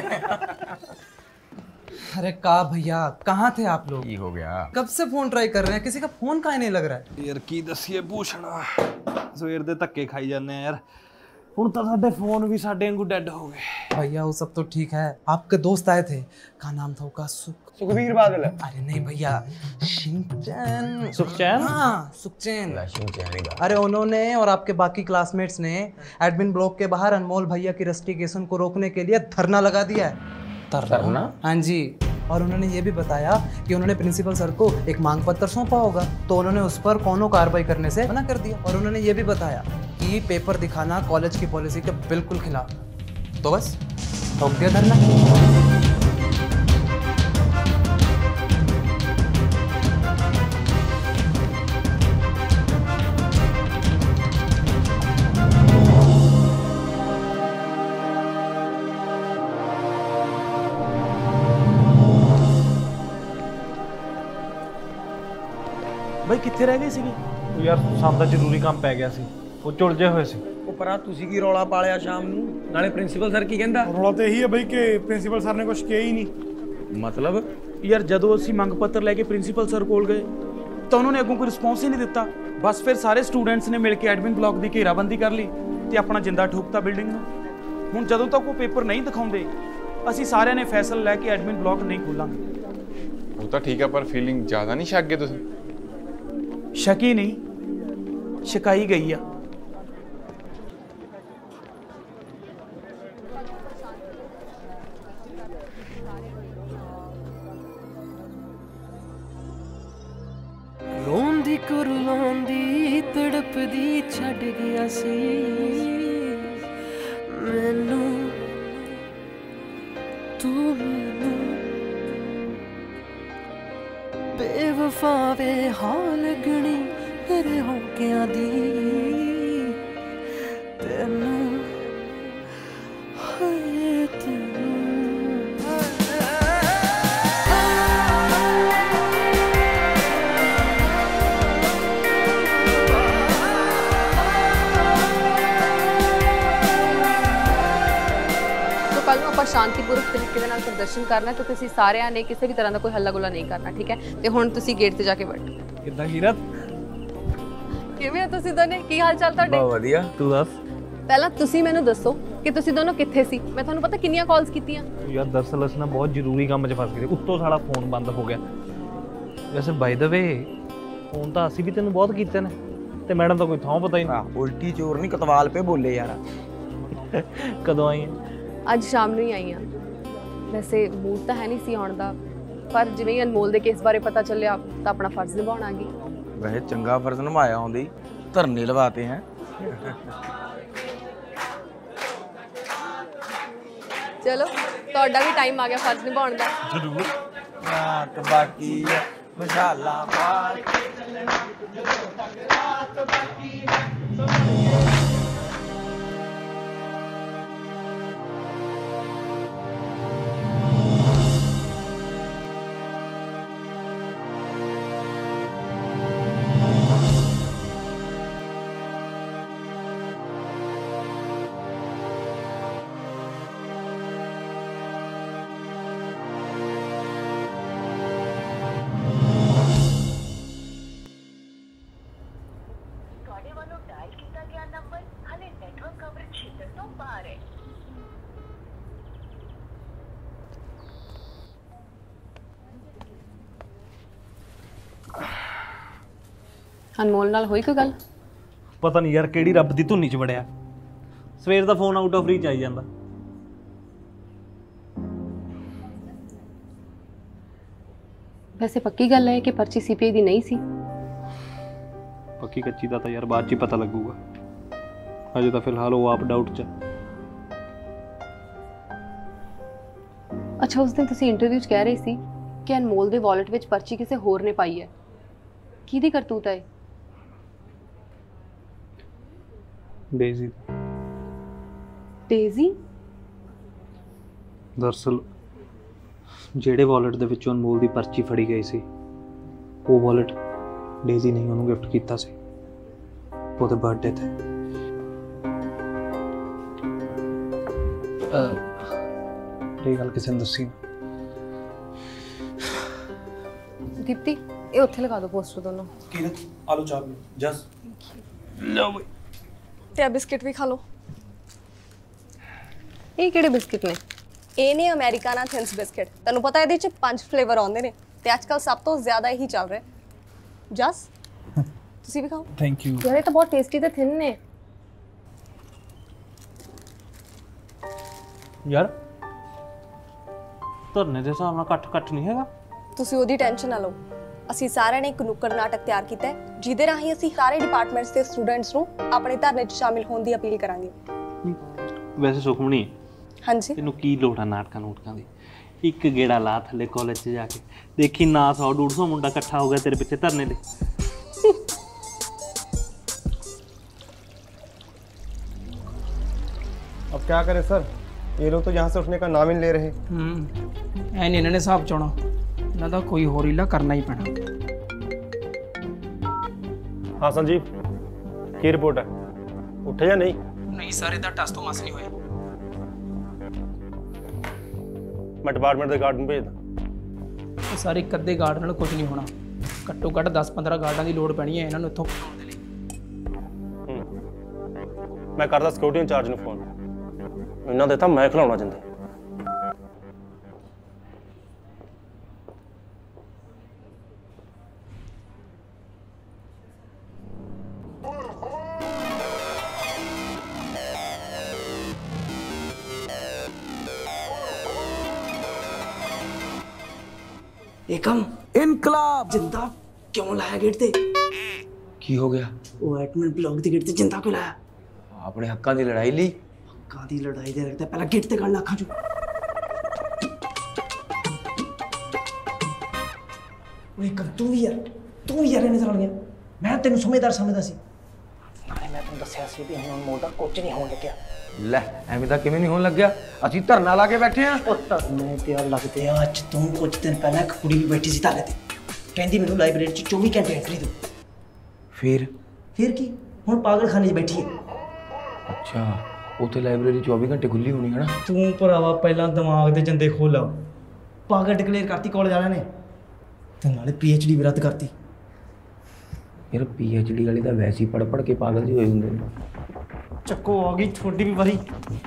अरे का भैया कहाँ थे आप लोग? की हो गया? कब से फोन ट्राई कर रहे हैं, किसी का फोन काहे नहीं लग रहा है? यार की दसिए भूषण सवेर दे धक्के खाई जाने यार, हुण तां साडे फोन भी साडे वांगू डेड हो गए। भैया वो सब तो ठीक है, आपके दोस्त आए थे, क्या नाम था उसका? सुखबीर बादल। अरे नहीं भैया, शिनचैन। सुखचैन? हाँ सुखचैन। अरे उन्होंने और आपके बाकी क्लासमेट्स ने एडमिन ब्लॉक के बाहर अनमोल भैया की रस्टिकेशन को रोकने के लिए धरना लगा दिया है। धरना? हाँ जी। और उन्होंने ये भी बताया कि उन्होंने प्रिंसिपल सर को एक मांग पत्र सौंपा होगा, तो उन्होंने उस पर कोनो कार्रवाई करने से मना कर दिया। और उन्होंने ये भी बताया कि पेपर दिखाना कॉलेज की पॉलिसी के बिल्कुल खिलाफ। तो बस रोक दिया धरना। ਬਈ ਕਿੱਥੇ ਰਹਿ ਗਏ ਸੀਗੇ? ਯਾਰ ਸਾਨੂੰ ਤਾਂ ਜ਼ਰੂਰੀ ਕੰਮ ਪੈ ਗਿਆ ਸੀ, ਉਹ ਝੁਲਝੇ ਹੋਏ ਸੀ। ਉਹ ਪਰਾਂ ਤੁਸੀਂ ਕੀ ਰੌਲਾ ਪਾਲਿਆ ਸ਼ਾਮ ਨੂੰ? ਨਾਲੇ ਪ੍ਰਿੰਸੀਪਲ ਸਰ ਕੀ ਕਹਿੰਦਾ? ਰੌਲਾ ਤਾਂ ਇਹੀ ਹੈ ਬਈ ਕਿ ਪ੍ਰਿੰਸੀਪਲ ਸਰ ਨੇ ਕੁਝ ਕਿਹਾ ਹੀ ਨਹੀਂ। ਮਤਲਬ? ਯਾਰ ਜਦੋਂ ਅਸੀਂ ਮੰਗ ਪੱਤਰ ਲੈ ਕੇ ਪ੍ਰਿੰਸੀਪਲ ਸਰ ਕੋਲ ਗਏ ਤਾਂ ਉਹਨਾਂ ਨੇ ਅੱਗੋਂ ਕੋਈ ਰਿਸਪੌਂਸ ਹੀ ਨਹੀਂ ਦਿੱਤਾ। ਬਸ ਫਿਰ ਸਾਰੇ ਸਟੂਡੈਂਟਸ ਨੇ ਮਿਲ ਕੇ ਐਡਮਿਨ ਬਲਾਕ ਦੀ ਘੇਰਾਬੰਦੀ ਕਰ ਲਈ ਤੇ ਆਪਣਾ ਜਿੰਦਾ ਠੋਕਤਾ ਬਿਲਡਿੰਗ ਨੂੰ। ਹੁਣ ਜਦੋਂ ਤੱਕ ਉਹ ਪੇਪਰ ਨਹੀਂ ਦਿਖਾਉਂਦੇ ਅਸੀਂ ਸਾਰਿਆਂ ਨੇ ਫੈਸਲਾ ਲੈ ਕੇ ਐਡਮਿਨ ਬਲਾਕ ਨਹੀਂ ਖੋਲਾਂਗੇ। ਉਹ ਤਾਂ ਠੀਕ ਆ, ਪਰ ਫੀਲਿੰਗ ਜ਼ਿਆਦਾ ਨਹੀਂ ਛੱਕ ਗਏ ਤੁਸੀਂ? ਸ਼ੱਕੀ ਨਹੀਂ, ਸ਼ਿਕਾਈ ਗਈ ਆ। ਰੋਂਦੀ ਕੁਰਲਾਉਂਦੀ ਤੜਪਦੀ ਛੱਡ ਗਿਆ ਸੀ ਮੈਨੂੰ ਤੂੰ, ਮੈਨੂੰ ਬੇਵਫਾ ਵੇ ਹਾਲ ਲੱਗਣੀ ਤੇਰੇ ਹੋਕਿਆਂ ਦੀ ਤੈਨੂੰ ਹਾਏ ਤੈਨੂੰ। ਕੱਲ ਨੂੰ ਆਪਾਂ ਸ਼ਾਂਤੀਪੂਰਵਕ ਤਰੀਕੇ ਦੇ ਨਾਲ ਪ੍ਰਦਰਸ਼ਨ ਕਰਨਾ ਤੇ ਤੁਸੀਂ ਸਾਰਿਆਂ ਨੇ ਕਿਸੇ ਵੀ ਤਰ੍ਹਾਂ ਦਾ ਕੋਈ ਹੱਲਾ ਗੁੱਲਾ ਨਹੀਂ ਕਰਨਾ, ਠੀਕ ਹੈ? ਤੇ ਹੁਣ ਤੁਸੀਂ ਗੇਟ ਤੇ ਜਾ ਕੇ ਬੈਠੋ। ਕਿੱਦਾਂ ਹੀਰਤ? ਕਿਵੇਂ ਹੋ ਤੁਸੀਂ ਦੋਨੇ? ਕੀ ਹਾਲ ਚਾਲ ਤੁਹਾਡੇ? ਬਹੁਤ ਵਧੀਆ, ਤੂੰ ਦੱਸ। ਪਹਿਲਾਂ ਤੁਸੀਂ ਮੈਨੂੰ ਦੱਸੋ ਕਿ ਤੁਸੀਂ ਦੋਨੋਂ ਕਿੱਥੇ ਸੀ? ਮੈਂ ਤੁਹਾਨੂੰ ਪਤਾ ਕਿੰਨੀਆਂ ਕਾਲਸ ਕੀਤੀਆਂ। ਯਾਰ ਦਰਅਸਲ ਅਸੀਂ ਨਾ ਬਹੁਤ ਜ਼ਰੂਰੀ ਕੰਮ 'ਚ ਫਸ ਗਏ, ਉੱਤੋਂ ਸਾਡਾ ਫੋਨ ਬੰਦ ਹੋ ਗਿਆ। ਵੈਸੇ ਬਾਈ ਦਾ ਵੇ ਫੋਨ ਤਾਂ ਅਸੀਂ ਵੀ ਤੈਨੂੰ ਬਹੁਤ ਕੀਤੇ ਨੇ ਤੇ ਮੈਡਮ ਦਾ ਕੋਈ ਥਾਂ ਪਤਾ ਹੀ ਨਹੀਂ। ਉਲਟੀ ਚੋਰ ਨਹੀਂ ਕਤਵਾਲ ਪੇ ਬੋਲੇ ਯਾਰ। ਕਦੋਂ ਆਈ? ਅੱਜ ਸ਼ਾਮ ਨੂੰ ਹੀ ਆਈ ਹਾਂ। ਵੈਸੇ ਮੂਡ ਤਾਂ ਹੈ ਨਹੀਂ ਸੀ ਆਉਣ ਦਾ, ਪਰ ਜਿਵੇਂ ਹੀ ਅਨਮੋਲ ਦੇ ਕੇਸ ਬਾਰੇ ਪਤਾ ਚੱਲਿਆ ਤਾਂ ਆਪਣਾ ਫਰਜ਼ ਨਿਭਾਉਣ ਆ ਗਈ। ਵੈਸੇ ਚੰਗਾ ਫਰਜ਼ ਨਿਭਾਇਆ ਹੁੰਦੀ, ਧਰਨੇ ਲਵਾਤੇ ਹੈ। ਚਲੋ ਤੁਹਾਡਾ ਵੀ ਟਾਈਮ ਆ ਗਿਆ ਫਰਜ਼ ਨਿਭਾਉਣ ਦਾ। ਜ਼ਰੂਰ। ਰਾਤ ਬਾਕੀ ਮਸ਼ਾਲਾ ਪਾ ਕੇ ਰਾਤ ਬਾਕੀ। ਅਨਮੋਲ ਨਾਲ ਹੋਈ ਕੋਈ ਗੱਲ? ਪਤਾ ਨਹੀਂ ਯਾਰ ਕਿਹੜੀ ਰੱਬ ਦੀ ਧੁੰਨੀ 'ਚ ਵੜਿਆ, ਸਵੇਰ ਦਾ ਫੋਨ ਆਊਟ ਆਫ ਰੀਚ ਆਈ ਜਾਂਦਾ। ਵੈਸੇ ਪੱਕੀ ਗੱਲ ਹੈ ਕਿ ਪਰਚੀ ਸੀਪੀਆਈ ਦੀ ਨਹੀਂ ਸੀ। ਪੱਕੀ ਕੱਚੀ ਦਾ ਤਾਂ ਯਾਰ ਬਾਅਦ 'ਚ ਹੀ ਪਤਾ ਲੱਗੂਗਾ, ਅਜੇ ਤਾਂ ਫਿਲਹਾਲ ਉਹ ਆਪ ਡਾਊਟ 'ਚ। ਅੱਛਾ, ਉਸ ਦਿਨ ਤੁਸੀਂ ਇੰਟਰਵਿਊ 'ਚ ਕਹਿ ਰਹੇ ਸੀ ਕਿ ਅਨਮੋਲ ਦੇ ਵਾਲਟ ਵਿੱਚ ਪਰਚੀ ਕਿਸੇ ਹੋਰ ਨੇ ਪਾਈ ਹੈ। ਕਿਹਦੀ ਕਰਤੂਤ ਹੈ? ਡੇਜ਼ੀ। ਡੇਜ਼ੀ? ਦਰਅਸਲ ਜਿਹੜੇ ਵਾਲਟ ਦੇ ਵਿੱਚੋਂ ਅਨਮੋਲ ਦੀ ਪਰਚੀ ਫੜੀ ਗਈ ਸੀ, ਉਹ ਵਾਲਟ ਡੇਜ਼ੀ ਨੇ ਉਹਨੂੰ ਗਿਫਟ ਕੀਤਾ ਸੀ ਉਹਦੇ ਬਰਥਡੇ ਤੇ। ਇਹ ਗੱਲ ਕਿਸੇ ਨੂੰ ਦੱਸੀ ਨਾ। ਦੀਪਤੀ, ਇਹ ਉੱਥੇ ਲਗਾ ਦਿਓ ਪੋਸਟਰ ਦੋਨੋਂ। ਕਿਰਨ ਆਲੂ ਚਾਹ ਪੀ ਜਸ ਲਓ ਬਈ। ਤੇ ਆ ਬਿਸਕਿਟ ਵੀ ਖਾ ਲਓ। ਇਹ ਕਿਹੜੇ ਬਿਸਕਿਟ ਨੇ? ਇਹ ਨੇ ਅਮਰੀਕਾਨਾ ਥਿਨਸ ਬਿਸਕਿਟ। ਤੁਹਾਨੂੰ ਪਤਾ ਇਹਦੇ ਚ 5 ਫਲੇਵਰ ਆਉਂਦੇ ਨੇ ਤੇ ਅੱਜ ਕੱਲ ਸਭ ਤੋਂ ਜ਼ਿਆਦਾ ਇਹੀ ਚੱਲ ਰਿਹਾ। ਜਸ ਤੁਸੀਂ ਵੀ ਖਾਓ। Thank you. ਯਾਰ ਇਹ ਤਾਂ ਬਹੁਤ ਟੇਸਟੀ ਤੇ ਥਿਨ ਨੇ। ਯਾਰ ਧਰਨੇ ਦੇ ਹਿਸਾਬ ਨਾਲ ਘੱਟ ਨਹੀਂ ਹੈਗਾ। ਤੁਸੀਂ ਉਹਦੀ ਟੈਨਸ਼ਨ ਨਾ ਲਓ। ਅਸੀਂ ਸਾਰਿਆਂ ਨੇ ਇੱਕ ਨੁੱਕੜ ਨਾਟਕ ਤਿਆਰ ਕੀਤਾ ਹੈ ਜਿਹਦੇ ਰਾਹੀਂ ਅਸੀਂ ਸਾਰੇ ਡਿਪਾਰਟਮੈਂਟਸ ਦੇ ਸਟੂਡੈਂਟਸ ਨੂੰ ਆਪਣੇ ਧਰਨੇ 'ਚ ਸ਼ਾਮਿਲ ਹੋਣ ਦੀ ਅਪੀਲ ਕਰਾਂਗੇ। ਵੈਸੇ ਸੁਖਮਣੀ, ਹਾਂਜੀ, ਤੈਨੂੰ ਕੀ ਲੋੜ ਆ ਨਾਟਕਾਂ ਦੀ? ਇੱਕ ਗੇੜਾ ਲਾ ਥੱਲੇ ਕਾਲਜ 'ਚ ਜਾ ਕੇ, ਦੇਖੀ ਨਾ 100-150 ਮੁੰਡਾ ਇਕੱਠਾ ਹੋ ਗਿਆ ਤੇਰੇ ਪਿੱਛੇ ਧਰਨੇ ਲਈ। अब क्या करें सर, ये लोग तो यहाँ से उठने का नाम ही नहीं ले रहे। ਐ ਨਹੀਂ ਇਹਨਾਂ ਨੇ ਹਿਸਾਬ ਚਾਉਣਾ, ਇਹਨਾਂ ਦਾ ਕੋਈ ਹੋਰ ਹੀਲਾ ਕਰਨਾ ਹੀ ਪੈਣਾ। हाँ संजीव, की रिपोर्ट है? उठे या नहीं? ਨਹੀਂ ਸਾਰੇ ਦਾ ਟਸ ਤੋਂ ਮਸ ਨਹੀਂ ਹੋਇਆ। मैं डिपार्टमेंट के गार्ड ਨੂੰ ਭੇਜਦਾ। ਸਾਰੇ ਇੱਕ ਅੱਧੇ ਗਾਰਡ ਨਾਲ ਕੁਝ ਨਹੀਂ ਹੋਣਾ, ਘੱਟੋ ਘੱਟ 10-15 ਗਾਰਡਾਂ ਦੀ ਲੋੜ ਪੈਣੀ ਹੈ ਇਹਨਾਂ ਨੂੰ ਇੱਥੋਂ ਭਜਾਉਣ ਦੇ ਲਈ। ਮੈਂ ਕਰਦਾ ਸਿਕਿਉਰਿਟੀ ਇੰਚਾਰਜ ਨੂੰ ਫੋਨ, ਇਹਨਾਂ ਦੇ ਤਾਂ ਮੈਂ ਖਿਲਾਉਣਾ ਜਿੰਦਾ। एकम इनकलाब जिंदा क्यों लाया गेट ते? की हो गया? वो एडमिन ब्लॉक दे गेट ते जिंदा क्यों लाया? अपने हक्कां दी लड़ाई ली। हक्कां दी लड़ाई दे रखता पहला गेट ते गल आखा जो। ओए कब तू भी यार इन्हें चल गया। मैं तेन समझदार समझदा सी, नाले मैं तेन दस्या सी भी हुण मोड़ा कुछ नहीं होण लग्या। ਲੈ ਐਵੇਂ ਤਾਂ ਕਿਵੇਂ ਨਹੀਂ ਹੋਣ ਲੱਗਿਆ, ਅਸੀਂ ਧਰਨਾ ਲਾ ਕੇ ਬੈਠੇ ਆ। ਮੈਂ ਤੇ ਆ ਲੱਗਦੇ ਆ ਅੱਜ ਤੋਂ ਕੁਝ ਦਿਨ ਪਹਿਲਾਂ ਇੱਕ ਕੁੜੀ ਵੀ ਬੈਠੀ ਸੀ ਧਾਲੇ ਤੇ, ਕਹਿੰਦੀ ਮੈਨੂੰ ਲਾਇਬ੍ਰੇਰੀ 'ਚ 24 ਘੰਟੇ ਐਂਟਰੀ ਦਿਓ। ਫਿਰ ਕੀ ਹੁਣ ਪਾਗਲਖਾਨੇ 'ਚ ਬੈਠੀ ਹੈ। ਅੱਛਾ, ਉੱਥੇ ਲਾਇਬ੍ਰੇਰੀ 24 ਘੰਟੇ ਖੁੱਲੀ ਹੋਣੀ ਹੈ ਨਾ? ਤੂੰ ਭਰਾਵਾ ਪਹਿਲਾਂ ਦਿਮਾਗ ਦੇ ਜੰਦੇ ਖੋਲਾ। ਪਾਗਲ ਡਿਕਲੇਅਰ ਕਰਤੀ ਕਾਲਜ ਵਾਲਿਆਂ ਨੇ ਤੇ ਨਾਲੇ PhD ਵੀ ਰੱਦ ਕਰਤੀ। ਯਾਰ PhD ਵਾਲੇ ਤਾਂ ਵੈਸੇ ਹੀ ਪੜ ਕੇ ਪਾਗਲ ਜਿਹੇ ਹੋਏ ਹੁੰਦੇ ਨੇ। ਚੱਕੋ ਆ ਗਈ ਤੁਹਾਡੀ ਵੀ ਵਾਰੀ।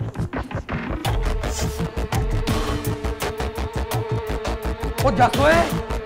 ਉਹ ਜੱਸ ਓਏ,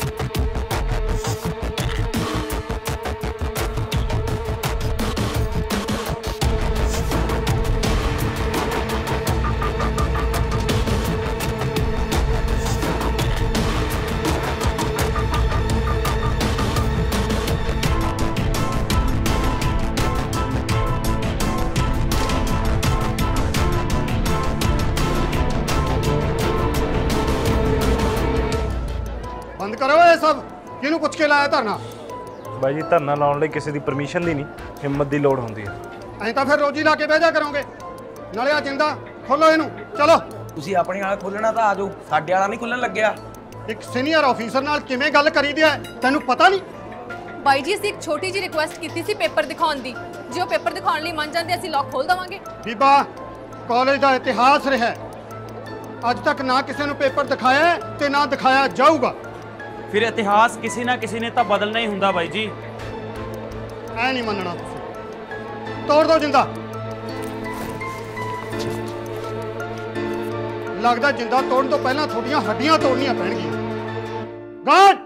ਬੰਦ ਕਰੋ ਇਹ ਸਭ। ਕਿਹਨੂੰ ਪੁੱਛ ਕੇ ਲਾਇਆ ਧਰਨਾ? ਬਾਈ ਜੀ, ਧਰਨਾ ਲਾਉਣ ਲਈ ਕਿਸੇ ਦੀ ਪਰਮਿਸ਼ਨ ਦੀ ਨਹੀਂ, ਹਿੰਮਤ ਦੀ ਲੋੜ ਹੁੰਦੀ ਹੈ। ਐਂ ਤਾਂ ਫਿਰ ਰੋਜੀ ਲਾ ਕੇ ਬਹਿ ਜਾ ਕਰੋਗੇ। ਨਾਲੇ ਆ ਜਿੰਦਾ ਖੋਲੋ ਇਹਨੂੰ, ਚਲੋ। ਤੁਸੀਂ ਆਪਣੇ ਵਾਲਾ ਖੋਲਣਾ ਤਾਂ ਆ ਜਾਓ, ਸਾਡੇ ਵਾਲਾ ਨਹੀਂ ਖੁੱਲਣ ਲੱਗਿਆ। ਇੱਕ ਸੀਨੀਅਰ ਆਫੀਸਰ ਨਾਲ ਕਿਵੇਂ ਗੱਲ ਕਰੀਦੀ ਹੈ ਤੈਨੂੰ ਪਤਾ ਨਹੀਂ? ਬਾਈ ਜੀ, ਅਸੀਂ ਇੱਕ ਛੋਟੀ ਜਿਹੀ ਰਿਕੁਐਸਟ ਕੀਤੀ ਸੀ ਪੇਪਰ ਦਿਖਾਉਣ ਦੀ। ਜੇ ਉਹ ਪੇਪਰ ਦਿਖਾਉਣ ਲਈ ਮੰਨ ਜਾਂਦੇ ਅਸੀਂ ਲੌਕ ਖੋਲ ਦੇਵਾਂਗੇ। ਬੀਬਾ, ਕਾਲਜ ਦਾ ਇਤਿਹਾਸ ਰਿਹਾ, ਅੱਜ ਤੱਕ ਨਾ ਕਿਸੇ ਨੂੰ ਪੇਪਰ ਦਿਖਾਇਆ ਤੇ ਨਾ ਦਿਖਾਇਆ ਜਾਊਗਾ। ਫਿਰ ਇਤਿਹਾਸ ਕਿਸੇ ਨਾ ਕਿਸੇ ਨੇ ਤਾਂ ਬਦਲਣਾ ਹੀ ਹੁੰਦਾ ਬਾਈ ਜੀ। ਐ ਨਹੀਂ ਮੰਨਣਾ ਤੁਸੀਂ। ਤੋੜ ਦਿਓ ਜਿੰਦਾ। ਲੱਗਦਾ ਜਿੰਦਾ ਤੋੜਨ ਤੋਂ ਪਹਿਲਾਂ ਤੁਹਾਡੀਆਂ ਹੱਡੀਆਂ ਤੋੜਨੀਆਂ ਪੈਣਗੀਆਂ। ਗਾਰਡ!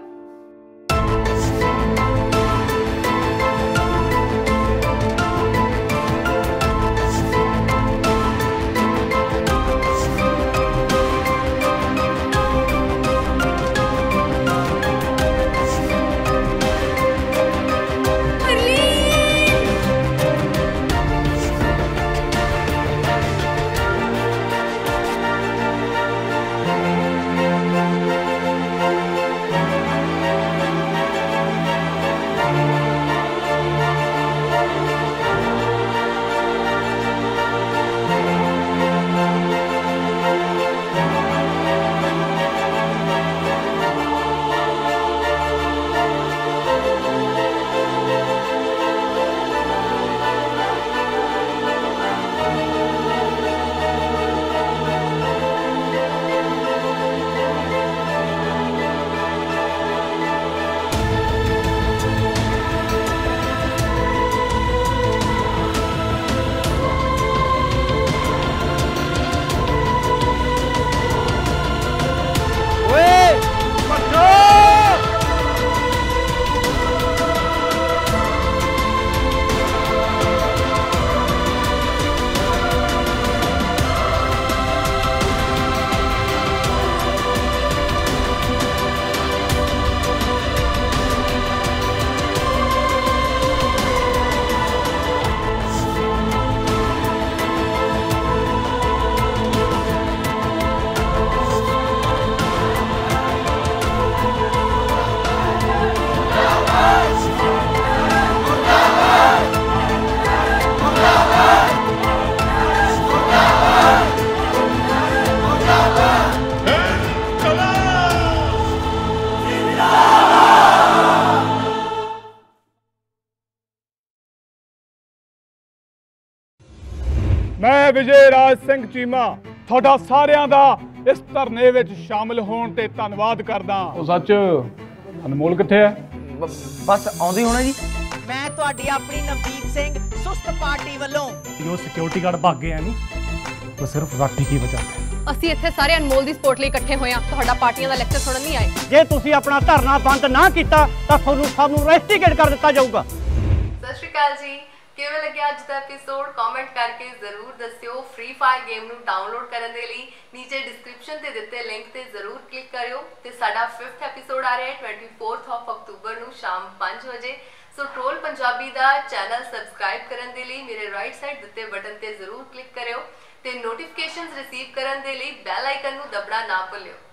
ਮੈਂ ਵਿਜੇ ਰਾਜ ਸਿੰਘ ਚੀਮਾ ਤੁਹਾਡਾ ਸਾਰਿਆਂ ਦਾ ਇਸ ਧਰਨੇ ਵਿੱਚ ਸ਼ਾਮਲ ਹੋਣ ਤੇ ਧੰਨਵਾਦ ਕਰਦਾ। ਉਹ ਸੱਚ ਅਨਮੋਲ ਕਿੱਥੇ ਹੈ? ਬਸ ਆਉਂਦੀ ਹੋਣਾ ਜੀ। ਮੈਂ ਤੁਹਾਡੀ ਆਪਣੀ ਨਵਦੀਪ ਸਿੰਘ ਸੁਸਤ ਪਾਰਟੀ ਵੱਲੋਂ। ਜੋ ਸਿਕਿਉਰਿਟੀ ਗਾਰਡ ਭਾਗ ਗਿਆ ਨਹੀਂ ਉਹ ਸਿਰਫ ਰਾਠੀ ਕੀ ਵਜ੍ਹਾ ਅਸੀਂ ਇੱਥੇ ਸਾਰੇ ਅਨਮੋਲ ਦੀ ਸਪੋਰਟ ਲਈ ਇਕੱਠੇ ਹੋਏ ਹਾਂ, ਤੁਹਾਡਾ ਪਾਰਟੀਆਂ ਦਾ ਲੈਕਚਰ ਸੁਣਨ ਨਹੀਂ ਆਏ। ਜੇ ਤੁਸੀਂ ਆਪਣਾ ਧਰਨਾ ਬੰਦ ਨਾ ਕੀਤਾ ਤਾਂ ਤੁਹਾਨੂੰ ਸਭ ਨੂੰ ਰੈਸਟੀਕੇਟ ਕਰ ਦਿੱਤਾ ਜਾਊਗਾ। ਸਤਿ ਸ਼੍ਰੀ ਅਕਾਲ ਜੀ, ਕਿਵੇਂ ਲੱਗਿਆ ਅੱਜ ਦਾ ਐਪੀਸੋਡ? ਕਮੈਂਟ ਕਰਕੇ ਜ਼ਰੂਰ ਦੱਸਿਓ। ਫ੍ਰੀ ਫਾਇਰ ਗੇਮ ਨੂੰ ਡਾਊਨਲੋਡ ਕਰਨ ਦੇ ਲਈ ਨੀਚੇ ਡਿਸਕ੍ਰਿਪਸ਼ਨ ਤੇ ਦਿੱਤੇ ਲਿੰਕ ਤੇ ਜ਼ਰੂਰ ਕਲਿੱਕ ਕਰਿਓ। ਤੇ ਸਾਡਾ 5th ਐਪੀਸੋਡ ਆ ਰਿਹਾ ਹੈ 24 ਅਕਤੂਬਰ ਨੂੰ ਸ਼ਾਮ 5 ਵਜੇ। ਸੋ ਟ੍ਰੋਲ ਪੰਜਾਬੀ ਦਾ ਚੈਨਲ ਸਬਸਕ੍ਰਾਈਬ ਕਰਨ ਦੇ ਲਈ ਮੇਰੇ ਰਾਈਟ ਸਾਈਡ ਦਿੱਤੇ ਬਟਨ ਤੇ ਜ਼ਰੂਰ ਕਲਿੱਕ ਕਰਿਓ ਤੇ ਨੋਟੀਫਿਕੇਸ਼ਨਸ ਰਿਸੀਵ ਕਰਨ ਦੇ ਲਈ ਬੈਲ ਆਈਕਨ ਨੂੰ ਦਬਣਾ ਨਾ ਭੁੱਲਿਓ।